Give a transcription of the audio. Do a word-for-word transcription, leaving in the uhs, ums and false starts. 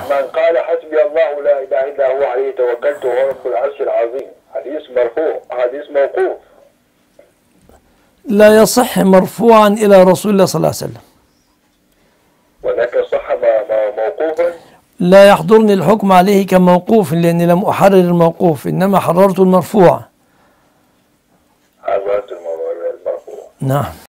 من قال حسبي الله لا اله الا هو عليه توكلت وهو رب العرش العظيم، حديث مرفوع، حديث موقوف. لا يصح مرفوعا إلى رسول الله صلى الله عليه وسلم. ولكن صح موقوفا. لا يحضرني الحكم عليه كموقوف لأني لم أحرر الموقوف، إنما حررت المرفوع. حررت المرفوع. نعم.